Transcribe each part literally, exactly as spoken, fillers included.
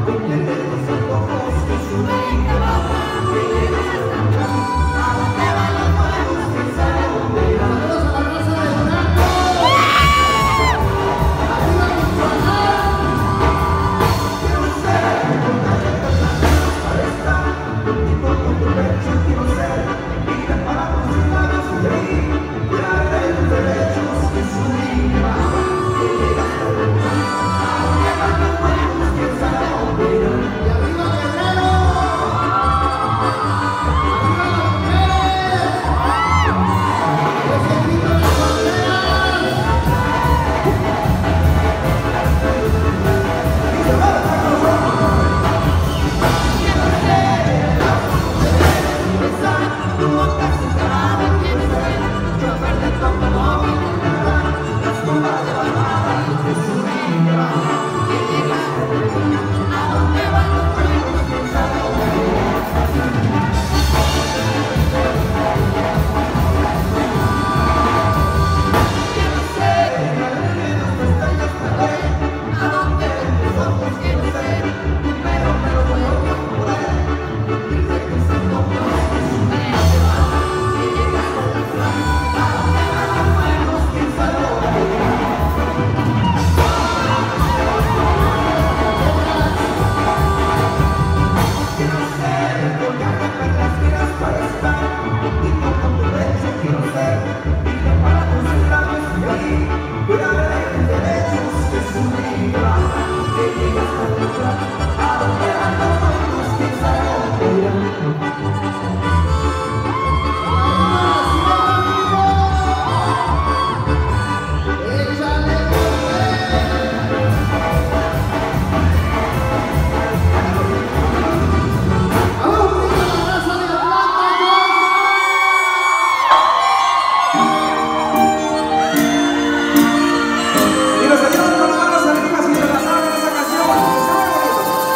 Y nos ayudan con las manos arriba sin relajar en esa canción.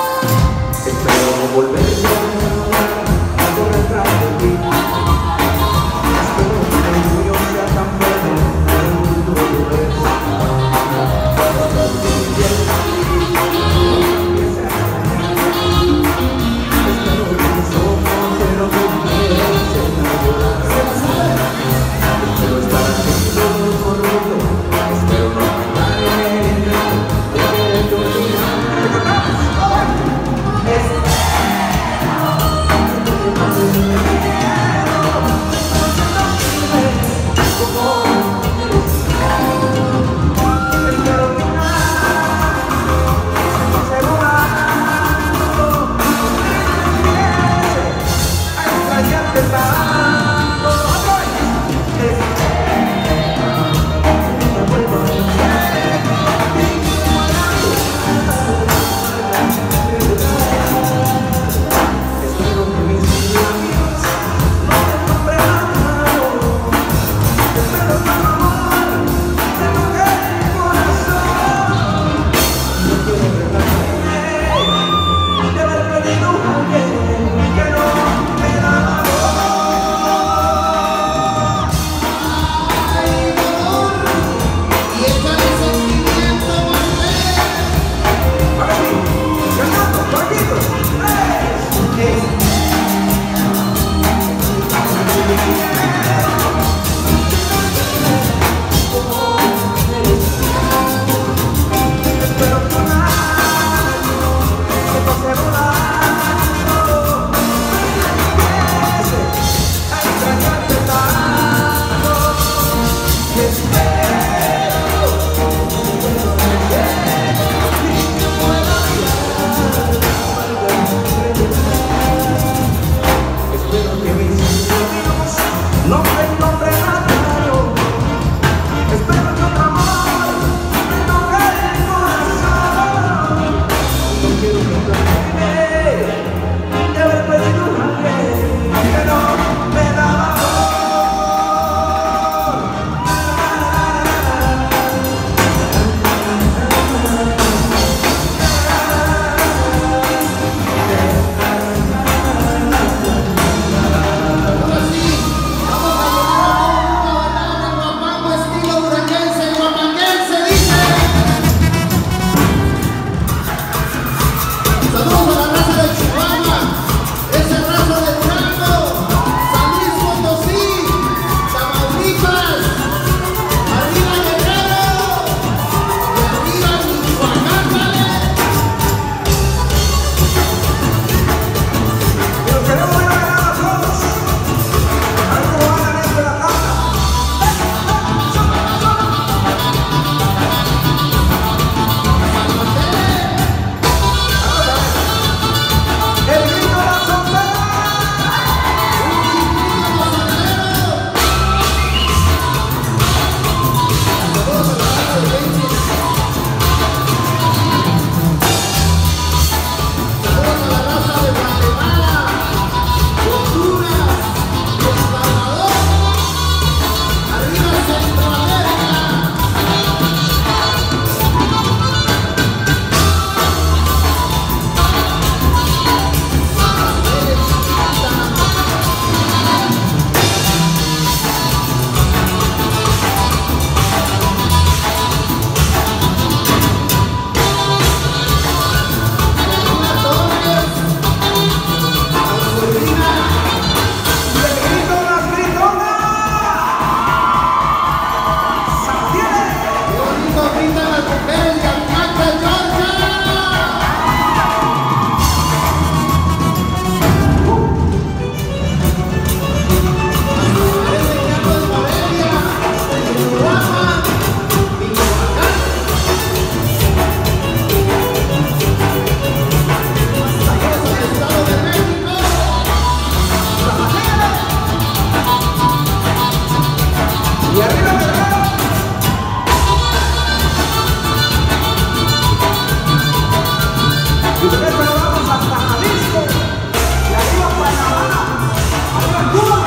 Y con esto nos vamos hasta Jalisco. Y arriba Panamá. Arriba Cuba.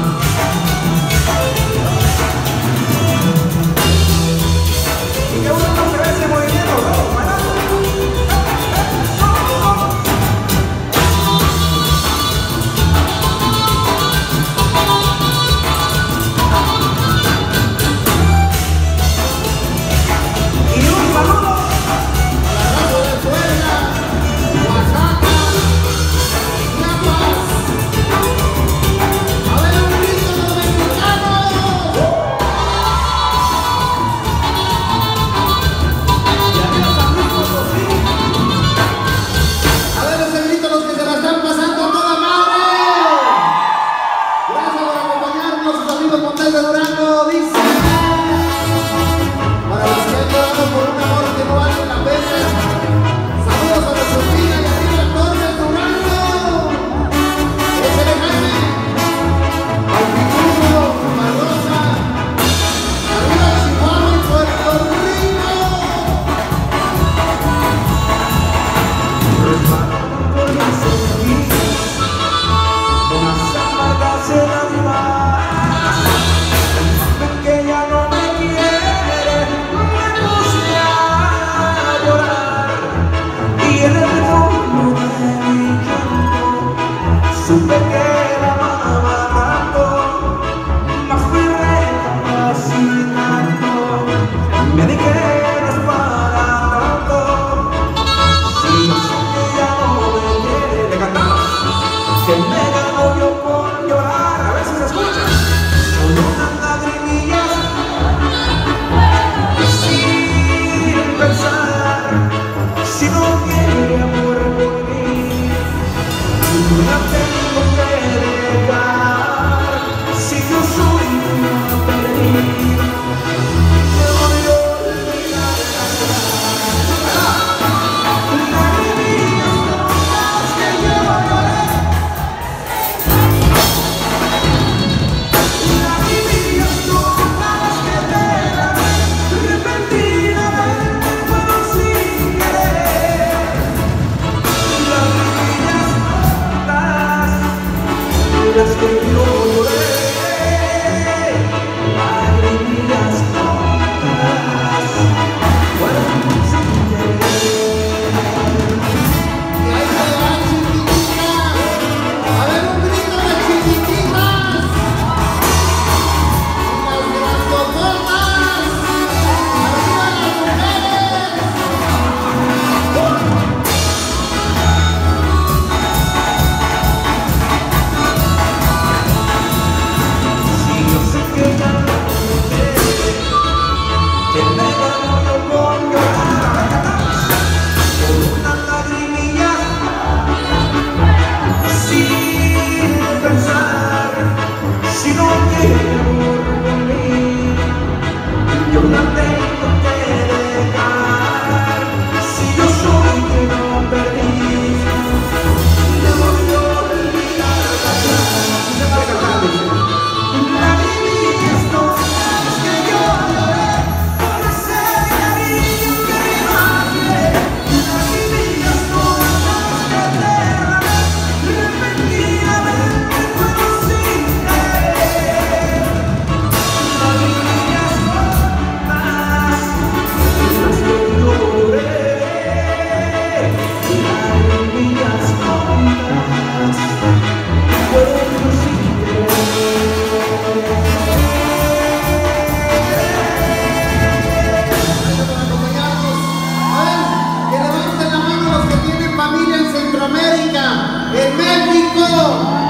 Y qué bueno que ve ese movimiento, ¿no? Bailando. Y un saludo a la raza de Puebla, Oaxaca, Chiapas. A ver un grito de los mexicanos. Y arriba San Luis Potosí. A ver ese grito los que se la están pasando a toda madre. Gracias por acompañarnos, sus amigos Montes de Durango. Dice: para los que han llorado por un amor que no vale la pena. Saludos a nuestros Sofía y arriba Torres Durango. Échale Jaime. Al Picudo, Barrosa. Arriba Chihuahua y Puerto Rico. Resbalando por las orillas, unas amargas en la mar. Ven que ya no me quiere, me puse a llorar. Y en el fondo de mi llanto supe que la amaba tanto, mas fui recapacitando. Me dije no es para tanto. Si yo sé que ya no me quiere, cantar que me gano yo por llorar. A ver si se escucha. Solo unas lagrimillas sin pensar. Si no quiere amor por mí, la tengo que dejar. Si yo soy una perdida, me voy a olvidar. Lagrimillas tontas que yo lloré, lagrimillas tontas que derramé, repentinamente fueron sin querer. Lagrimillas tontas, las que yo lloré, lagrimillas tontas fueron sin querer. Y ahí se va chiquitita. A ver un grito de chiquititas. Y las grandototas. Arriba las mujeres. Si yo sé que ya no me quiere, que me gano yo con llorar. Por una lagrimilla sin pensar. Si no quiere amor por mí, yo la tengo que dejar. Si yo soy que no perdí, le voy a olvidar atrás. Lagrimillas tontas que yo lloré por ese cariño que no hallé. Lagrimillas tontas que derramé, repentinamente fueron sin querer. Lagrimillas tontas, las que yo lloré. Lagrimillas tontas fueron sin querer. Gracias por acompañarnos. A ver, que levanten la mano los que tienen familia en Centroamérica, en México.